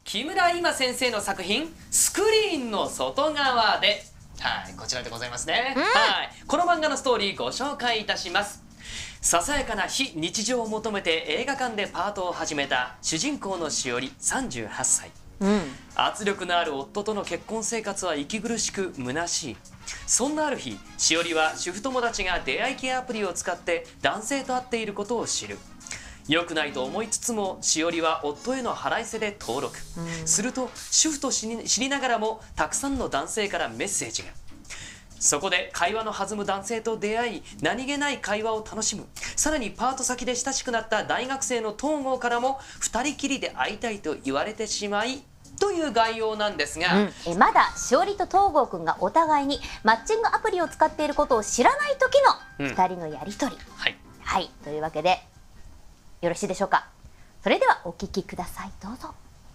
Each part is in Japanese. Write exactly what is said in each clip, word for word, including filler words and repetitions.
木村今先生の作品「スクリーンの外側で」はい、こちらでございますね、うん、はいこの漫画のストーリーご紹介いたします。ささやかな非日常を求めて映画館でパートを始めた主人公のしおりさんじゅうはっさい、うん、圧力のある夫との結婚生活は息苦しく虚しい。そんなある日、しおりは主婦友達が出会い系アプリを使って男性と会っていることを知る。良くないと思いつつもしおりは夫への腹いせで登録、うん、すると主婦と知りながらもたくさんの男性からメッセージが。そこで会話の弾む男性と出会い、何気ない会話を楽しむ。さらにパート先で親しくなった大学生の東郷からも二人きりで会いたいと言われてしまいという概要なんですが、うん、 えまだしおりと東郷くんがお互いにマッチングアプリを使っていることを知らない時のふたりのやりとり、うん、はい、はい、というわけでよろしいでしょうか。それではお聞きください、どうぞ。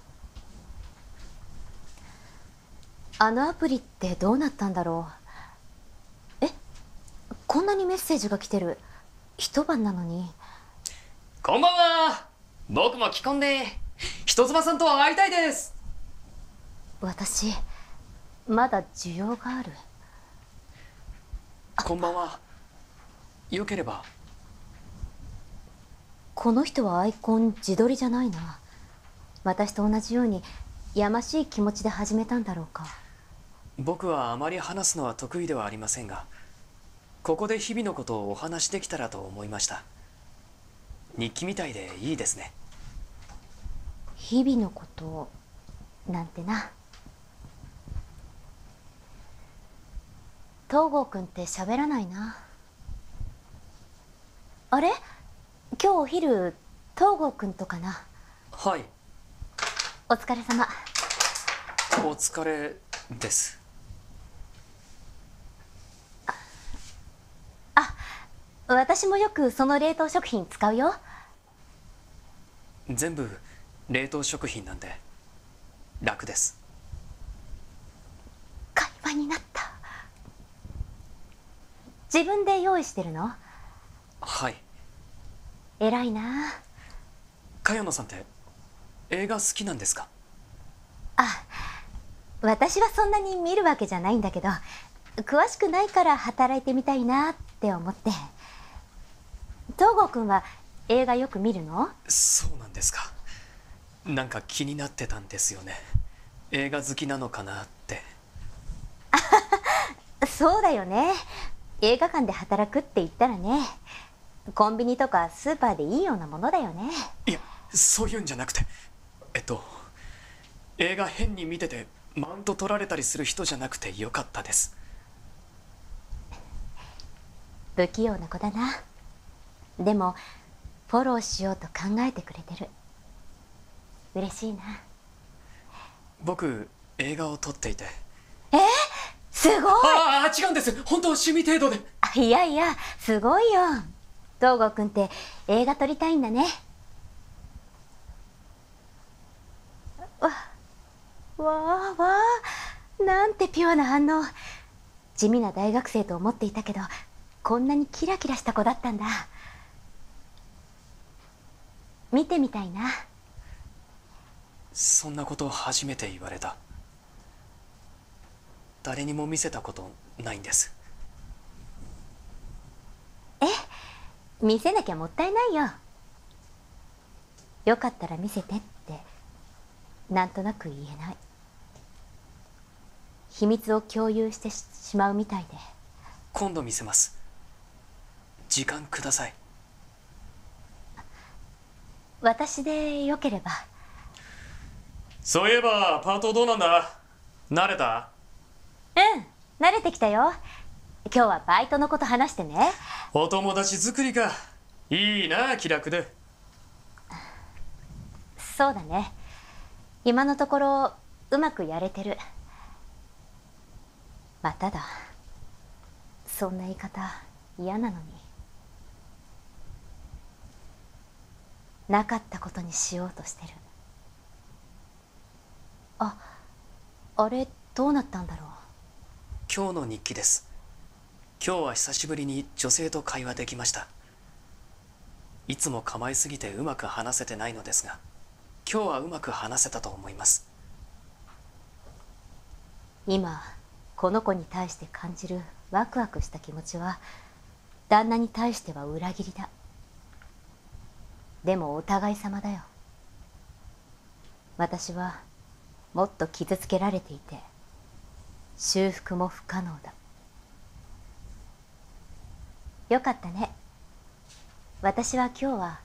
あのアプリってどうなったんだろう。え、こんなにメッセージが来てる。一晩なのに。 こんばんは。僕も既婚で人妻さんと会いたいです。 私まだ需要がある。 こんばんは。よければ。 この人はアイコン自撮りじゃないな。私と同じようにやましい気持ちで始めたんだろうか。 僕はあまり話すのは得意ではありませんが、ここで日々のことをお話しできたらと思いました。日記みたいでいいですね。 日々のことなんてな。東郷くんって喋らないな。あれ、今日お昼東郷くんとかな。 はい。 お疲れ様。 お疲れです。 あ、私もよくその冷凍食品使うよ。 全部冷凍食品なんで楽です。 会話になった。自分で用意してるの？ はい。 偉いな。 茅野さんって映画好きなんですか？ あ、私はそんなに見るわけじゃないんだけど、詳しくないから働いてみたいなって思って。東郷くんは映画よく見るの？ そうなんですか。なんか気になってたんですよね。映画好きなのかなって。 そうだよね。映画館で働くって言ったらね、コンビニとかスーパーでいいようなものだよね。 いや、そういうんじゃなくて、えっと映画変に見ててマウント取られたりする人じゃなくてよかったです。 不器用な子だな。でもフォローしようと考えてくれてる。嬉しいな。 僕映画を撮っていて。 えー、すごい。 ああ、違うんです。本当趣味程度で。 あ、いやいや、すごいよ。東郷くんって映画撮りたいんだね。わわあわあ、なんてピュアな反応。地味な大学生と思っていたけど、こんなにキラキラした子だったんだ。見てみたいな。 そんなこと初めて言われた。誰にも見せたことないんです。 え、見せなきゃもったいないよ。よかったら見せてってなんとなく言えない。秘密を共有してしまうみたいで。 今度見せます。時間ください。 私でよければ。 そういえばパートどうなんだ？慣れた？ うん、慣れてきたよ。今日はバイトのこと話してね。 お友達作りか。いいな、気楽で。 そうだね。今のところうまくやれてる。まあただそんな言い方嫌なのに。なかったことにしようとしてる。あ、あれどうなったんだろう。 今日の日記です。今日は久しぶりに女性と会話できました。いつも構いすぎてうまく話せてないのですが。 今日はうまく話せたと思います。 今この子に対して感じるワクワクした気持ちは旦那に対しては裏切りだ。でもお互い様だよ。私はもっと傷つけられていて修復も不可能だ。よかったね。私は今日は